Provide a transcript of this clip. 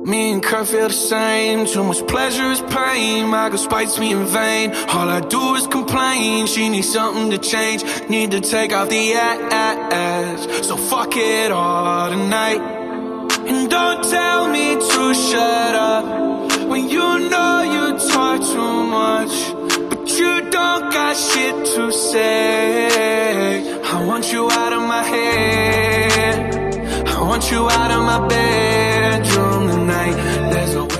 Me and Kurt feel the same. Too much pleasure is pain. My girl spites me in vain. All I do is complain. She needs something to change. Need to take off the ass. So fuck it all tonight. And don't tell me to shut up when you know you talk too much, but you don't got shit to say. I want you out of my head. I want you out of my bedroom tonight. There's no